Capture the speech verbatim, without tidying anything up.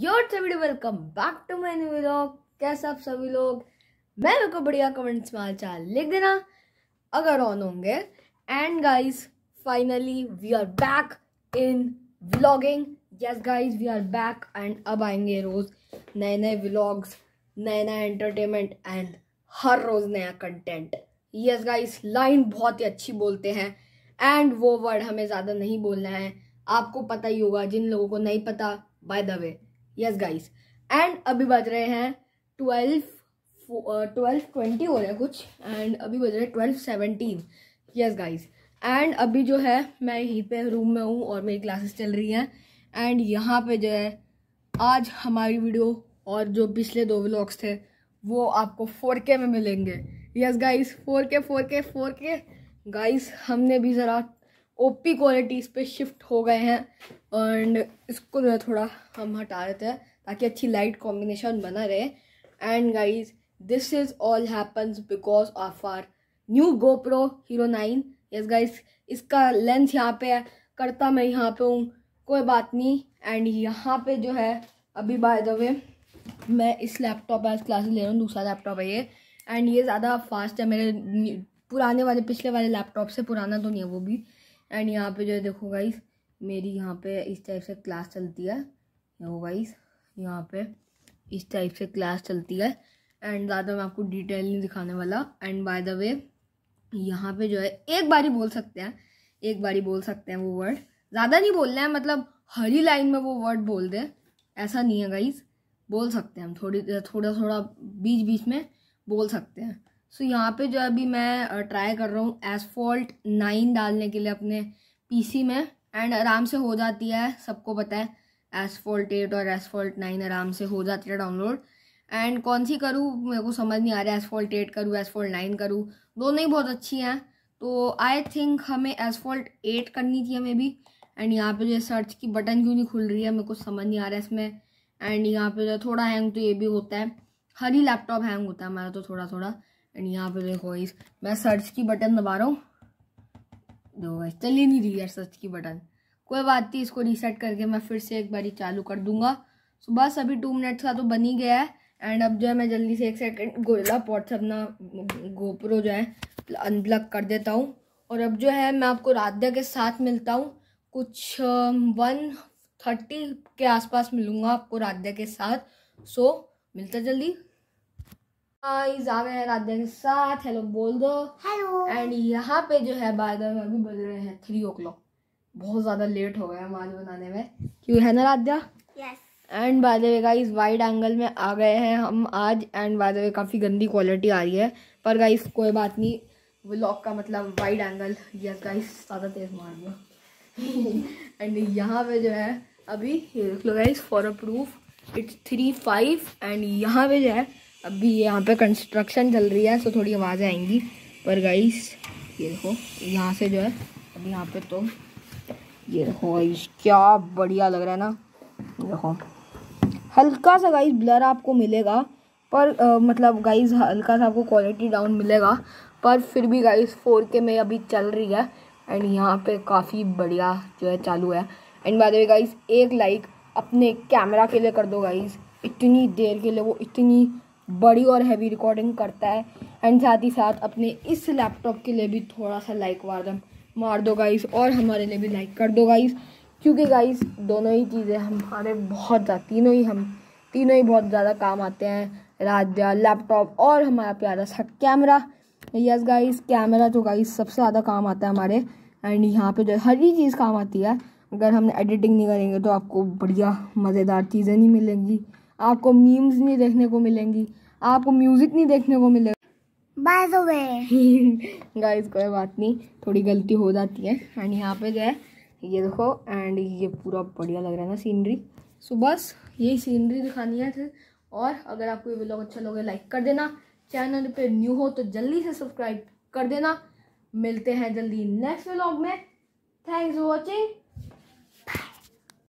Your सभी welcome back to my new vlog. कैसे आप सभी लोग? मैं मेरे को बढ़िया कमेंट्स में हाल चाल लिख देना अगर ऑन होंगे। And guys finally we are back in vlogging. Yes guys we are back and अब आएंगे रोज नए नए व्लॉग्स, नए नए एंटरटेनमेंट एंड हर रोज नया कंटेंट। यस गाइस लाइन बहुत ही अच्छी बोलते हैं एंड वो वर्ड हमें ज़्यादा नहीं बोलना है। आपको पता ही होगा, जिन लोगों को नहीं पता by the way. Yes guys and अभी बज रहे हैं ट्वेल्व ट्वेल्व ट्वेंटी हो रहे हैं कुछ एंड अभी बज रहे हैं twelve seventeen. Yes guys and अभी जो है मैं यहीं पे रूम में हूँ और मेरी क्लासेस चल रही हैं। एंड यहाँ पे जो है आज हमारी वीडियो और जो पिछले दो व्लॉग्स थे वो आपको फोर के में मिलेंगे। Yes guys four K four K four K guys हमने भी ज़रा ओपी क्वालिटीज़ पे शिफ्ट हो गए हैं एंड इसको जो है थोड़ा हम हटा देते हैं ताकि अच्छी लाइट कॉम्बिनेशन बना रहे। And guys this is all happens because of our new GoPro Hero nine. Yes guys इसका लेंस यहाँ पे है, करता मैं यहाँ पे हूँ, कोई बात नहीं। एंड यहाँ पे जो है अभी बाय द वे मैं इस लैपटॉप आज क्लासेस ले रहा हूँ, दूसरा लैपटॉप है ये। एंड ये ज़्यादा फास्ट है मेरे पुराने वाले पिछले वाले लैपटॉप से, पुराना तो नहीं है वो भी। एंड यहाँ पे जो है देखो गाइस मेरी यहाँ पे इस टाइप से क्लास चलती है। देखो गाइस यहाँ पे इस टाइप से क्लास चलती है एंड ज़्यादा मैं आपको डिटेल नहीं दिखाने वाला। एंड बाय द वे यहाँ पे जो है एक बारी बोल सकते हैं एक बारी बोल सकते हैं वो वर्ड, ज़्यादा नहीं बोलना है, मतलब हर ही लाइन में वो वर्ड बोल दे ऐसा नहीं है गाइस, बोल सकते हैं हम थोड़ी थोड़ा थोड़ा बीच बीच में बोल सकते हैं। सो so, यहाँ पे जो अभी मैं ट्राई कर रहा हूँ एसफॉल्ट नाइन डालने के लिए अपने पीसी में एंड आराम से हो जाती है, सबको पता है एसफॉल्ट एट और एसफॉल्ट नाइन आराम से हो जाती है डाउनलोड। एंड कौन सी करूँ मेरे को समझ नहीं आ रहा है, एसफॉल्ट एट करूँ एसफॉल्ट नाइन करूँ, दोनों ही बहुत अच्छी हैं। तो आई थिंक हमें एसफॉल्ट एट करनी थी हमें भी। एंड यहाँ पे जो सर्च की बटन क्यों नहीं खुल रही है मेरे को समझ नहीं आ रहा है इसमें। एंड यहाँ पे जो थोड़ा हैंग तो ये भी होता है, हर ही लैपटॉप हैंग होता है हमारा तो थोड़ा थोड़ा। एंड यहाँ पे देखो इस मैं सर्च की बटन दबा रहा हूँ, देखो चल ही नहीं रही है सर्च की बटन, कोई बात नहीं, इसको रीसेट करके मैं फिर से एक बारी चालू कर दूंगा। सो बस अभी टू मिनट्स का तो बन ही गया है। एंड अब जो है मैं जल्दी से एक सेकंड गोरिल्ला पॉड से अपना गोप्रो जो है अनप्लग कर देता हूँ और अब जो है मैं आपको राध्या के साथ मिलता हूँ, कुछ वन थर्टी के आसपास मिलूँगा आपको राध्या के साथ। सो मिलता जल्दी। गाइस आ गए हैं राध्या के साथ, हेलो बोल दो। हेलो। एंड यहाँ पे जो है बाय द वे अभी बज रहे हैं थ्री ओ क्लॉक, बहुत ज़्यादा लेट हो गया हम आज बनाने में, क्यों है ना Radhya? Yes. And by the way guys wide angle में आ गए हैं हम आज। एंड बाय द वे काफ़ी गंदी क्वालिटी आ रही है पर गाइस कोई बात नहीं, व्लॉग का मतलब वाइड एंगल। यस गाइस ज़्यादा तेज मार दिया। एंड यहाँ पे जो है अभी ये देख लो guys for a proof it's three five. And यहाँ पे जो है अभी यहाँ पे कंस्ट्रक्शन चल रही है तो थोड़ी आवाज़ें आएंगी पर गाइस ये देखो यहाँ से जो है अभी यहाँ पे तो ये देखो गाइस क्या बढ़िया लग रहा है ना। देखो हल्का सा गाइस ब्लर आपको मिलेगा पर आ, मतलब गाइस हल्का सा आपको क्वालिटी डाउन मिलेगा पर फिर भी गाइस फोर के में अभी चल रही है। एंड यहाँ पे काफ़ी बढ़िया जो है चालू है। And by the way guys एक लाइक अपने कैमरा के लिए कर दो गाइस, इतनी देर के लिए वो इतनी बड़ी और हैवी रिकॉर्डिंग करता है। एंड साथ ही साथ अपने इस लैपटॉप के लिए भी थोड़ा सा लाइक मार दो मार दो गाइस और हमारे लिए भी लाइक कर दो गाइस, क्योंकि गाइस दोनों ही चीज़ें हमारे बहुत ज़्यादा तीनों ही हम तीनों ही बहुत ज़्यादा काम आते हैं, राध्या लैपटॉप और हमारा प्यारा सा कैमरा। यस गाइस कैमरा तो गाइस सबसे ज़्यादा काम आता है हमारे। एंड यहाँ पे जो हर ही चीज़ काम आती है, अगर हम एडिटिंग नहीं करेंगे तो आपको बढ़िया मज़ेदार चीज़ें नहीं मिलेंगी, आपको मीम्स नहीं देखने को मिलेंगी, आपको म्यूजिक नहीं देखने को मिलेगा। बाय द वे गाइस कोई बात नहीं, थोड़ी गलती हो जाती है। एंड यहाँ पे जो है ये देखो एंड ये पूरा बढ़िया लग रहा है ना सीनरी। सो बस यही सीनरी दिखानी है थे। और अगर आपको ये व्लॉग अच्छा लगे लाइक कर देना, चैनल पे न्यू हो तो जल्दी से सब्सक्राइब कर देना। मिलते हैं जल्दी नेक्स्ट व्लॉग में। Thanks for watching.